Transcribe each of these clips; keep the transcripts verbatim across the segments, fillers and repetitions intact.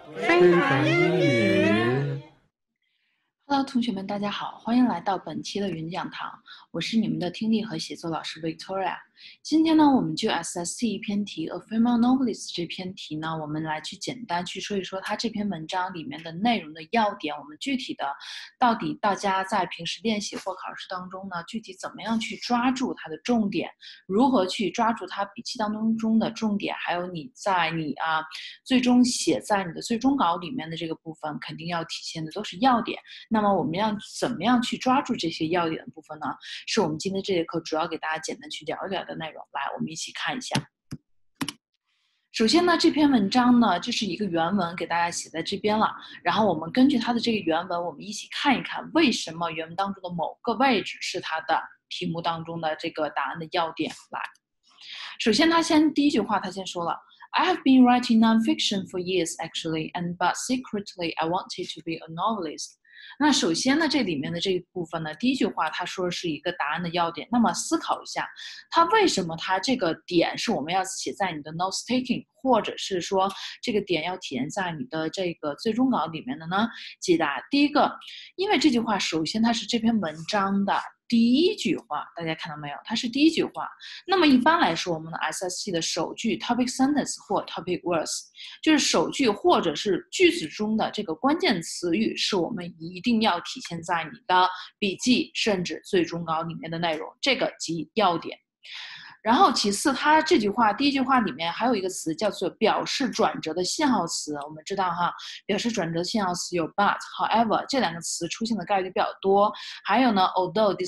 非凡英语。 Hello，同学们，大家好，欢迎来到本期的云讲堂，我是你们的听力和写作老师 Victoria。今天呢，我们就 S S T 一篇题 A Female Novelist 这篇题呢，我们来去简单去说一说它这篇文章里面的内容的要点，我们具体的到底大家在平时练习或考试当中呢，具体怎么样去抓住它的重点，如何去抓住它笔记当中中的重点，还有你在你啊最终写在你的最终稿里面的这个部分，肯定要体现的都是要点。那么我们要怎么样去抓住这些要点的部分呢？是我们今天这节课主要给大家简单去聊一聊的内容。来，我们一起看一下。首先呢，这篇文章呢，这是一个原文，给大家写在这边了。然后我们根据它的这个原文，我们一起看一看为什么原文当中的某个位置是它的题目当中的这个答案的要点。来，首先他先第一句话，他先说了。I have been writing nonfiction for years, actually, and but secretly I wanted to be a novelist. 那首先呢，这里面的这一部分呢，第一句话他说是一个答案的要点。那么思考一下，他为什么他这个点是我们要写在你的 notes taking， 或者是说这个点要体现在你的这个最终稿里面的呢？解答第一个，因为这句话首先它是这篇文章的第一句话，大家看到没有？它是第一句话。那么一般来说，我们的 S S T 的首句 topic sentence 或 topic words， 就是首句或者是句子中的这个关键词语，是我们一定要体现在你的笔记甚至最终稿里面的内容，这个即要点。然后其次，它这句话第一句话里面还有一个词叫做表示转折的信号词。我们知道哈，表示转折的信号词有 but、however 这两个词出现的概率比较多，还有呢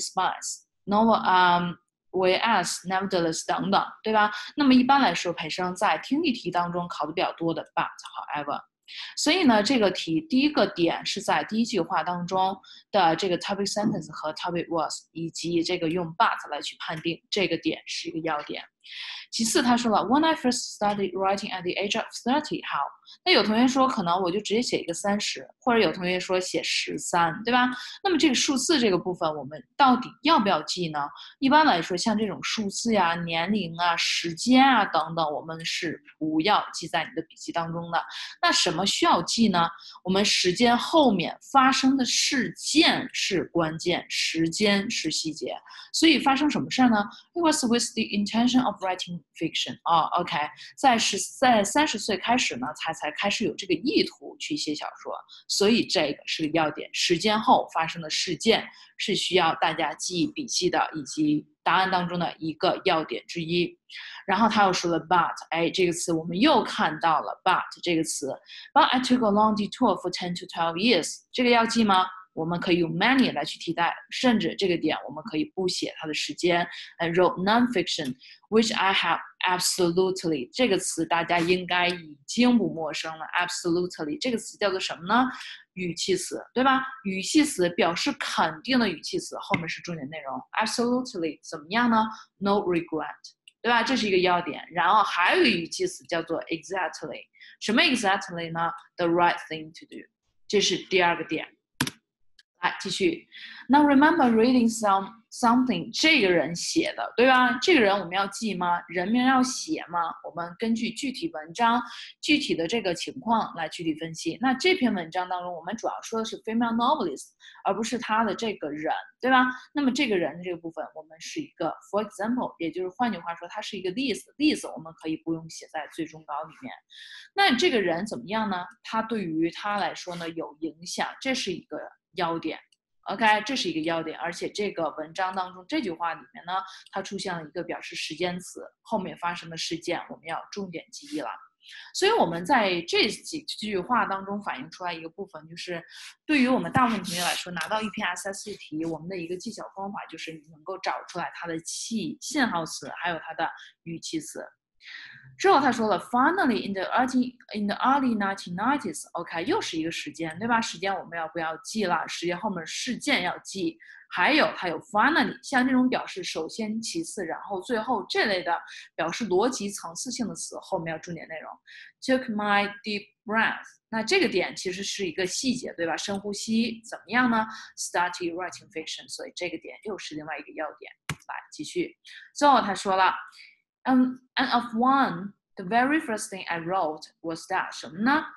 although、despite、no、um、whereas、nevertheless 等等，对吧？那么一般来说，培生在听力题当中考的比较多的 but、however。所以呢，这个题第一个点是在第一句话当中的这个 topic sentence 和 topic was， 以及这个用 but 来去判定，这个点是一个要点。其次，他说了 When I first started writing at the age of thirty, how？ 那有同学说，可能我就直接写一个三十，或者有同学说写十三，对吧？那么这个数字这个部分，我们到底要不要记呢？一般来说，像这种数字呀、年龄啊、时间啊等等，我们是不要记在你的笔记当中的。那什么需要记呢？我们时间后面发生的事件是关键，时间是细节。所以发生什么事呢？ It was with the intention of writing fiction. 哦 OK， 在十在三十岁开始呢，才才开始有这个意图去写小说，所以这个是个要点。时间后发生的事件是需要大家记笔记的，以及答案当中的一个要点之一。然后他又说了 but， 哎，这个词我们又看到了 but 这个词。But I took a long detour for ten to twelve years， 这个要记吗？我们可以用 many 来去替代，甚至这个点我们可以不写它的时间。I wrote nonfiction, which I have absolutely 这个词大家应该已经不陌生了。absolutely 这个词叫做什么呢？语气词，对吧？语气词表示肯定的语气词，后面是重点内容。absolutely 怎么样呢？ No regret， 对吧？这是一个要点。然后还有一个语气词叫做 exactly， 什么 exactly 呢？ The right thing to do， 这是第二个点。来继续 Now remember reading some something 这个人写的，对吧？这个人我们要记吗？人名要写吗？我们根据具体文章具体的这个情况来具体分析。那这篇文章当中我们主要说的是 female novelist， 而不是他的这个人，对吧？那么这个人的这个部分我们是一个 for example， 也就是换句话说它是一个例子，例子我们可以不用写在最终稿里面。那这个人怎么样呢？他对于他来说呢有影响，这是一个要点。OK， 这是一个要点，而且这个文章当中这句话里面呢，它出现了一个表示时间词，后面发生的事件我们要重点记忆了。所以我们在这几句话当中反映出来一个部分，就是对于我们大部分同学来说，拿到一篇 S S T 题，我们的一个技巧方法就是你能够找出来它的气信号词，还有它的语气词。之后他说了 ，Finally in the early in the early nineteen nineties，OK， 又是一个时间，对吧？时间我们要不要记了？时间后面事件要记，还有它有 finally， 像这种表示首先、其次，然后最后这类的表示逻辑层次性的词，后面要重点内容。Took my deep breath， 那这个点其实是一个细节，对吧？深呼吸，怎么样呢 ？Started writing fiction， 所以这个点又是另外一个要点。来继续，最后他说了。Um, and of one, the very first thing I wrote was that 什么呢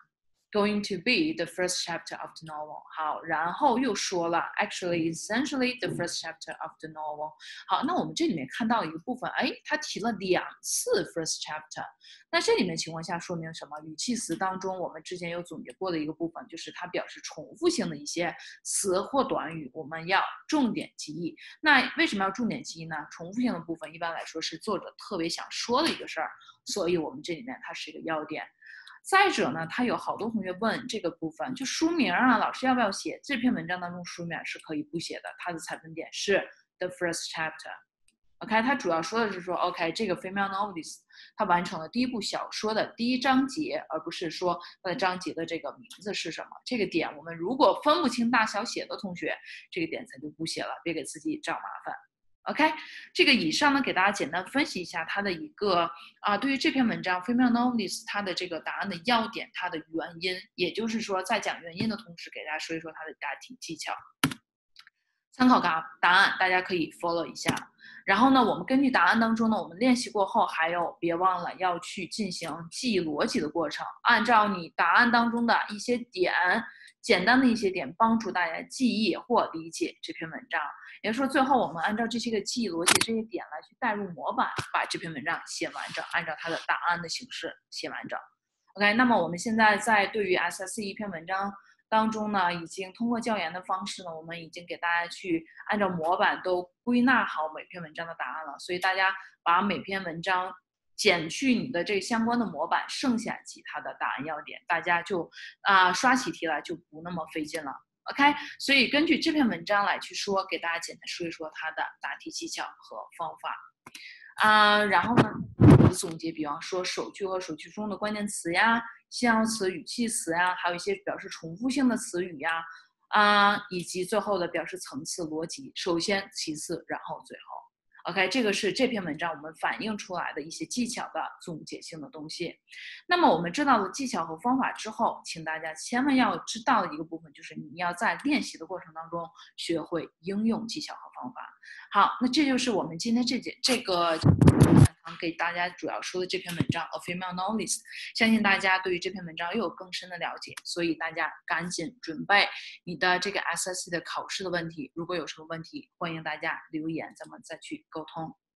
going to be the first chapter of the novel. 好，然后又说了 actually essentially the first chapter of the novel. 好，那我们这里面看到一个部分，哎，他提了两次 first chapter。那这里面情况下说明什么？语气词当中我们之前有总结过的一个部分，就是它表示重复性的一些词或短语，我们要重点记忆。那为什么要重点记忆呢？重复性的部分一般来说是作者特别想说的一个事儿，所以我们这里面它是一个要点。再者呢，他有好多同学问这个部分，就书名啊，老师要不要写？这篇文章当中书名是可以不写的，它的采分点是 the first chapter。OK， 它主要说的是说 ，OK， 这个 female novelist 它完成了第一部小说的第一章节，而不是说它的章节的这个名字是什么。这个点我们如果分不清大小写的同学，这个点咱就不写了，别给自己找麻烦。OK， 这个以上呢，给大家简单分析一下它的一个啊，对于这篇文章 female novelist 它的这个答案的要点，它的原因，也就是说，在讲原因的同时，给大家说一说它的答题技巧。参考答答案，大家可以 follow 一下。然后呢，我们根据答案当中呢，我们练习过后，还有别忘了要去进行记忆逻辑的过程，按照你答案当中的一些点，简单的一些点，帮助大家记忆或理解这篇文章。也就是说，最后我们按照这些个记忆逻辑这些点来去带入模板，把这篇文章写完整，按照它的答案的形式写完整。OK， 那么我们现在在对于 S S C 一篇文章当中呢，已经通过教研的方式呢，我们已经给大家去按照模板都归纳好每篇文章的答案了。所以大家把每篇文章减去你的这相关的模板，剩下其他的答案要点，大家就啊、呃、刷起题来就不那么费劲了。OK， 所以根据这篇文章来去说，给大家简单说一说它的答题技巧和方法。啊、呃，然后呢，总结，比方说首句和首句中的关键词呀、形容词、语气词呀，还有一些表示重复性的词语呀，啊、呃，以及最后的表示层次逻辑，首先、其次，然后最后。OK， 这个是这篇文章我们反映出来的一些技巧的总结性的东西。那么我们知道了技巧和方法之后，请大家千万要知道的一个部分就是你要在练习的过程当中学会应用技巧和方法。好，那这就是我们今天这节这个给大家主要说的这篇文章《A Female Novelist》，相信大家对于这篇文章又有更深的了解，所以大家赶紧准备你的这个 S S C 的考试的问题。如果有什么问题，欢迎大家留言，咱们再去沟通。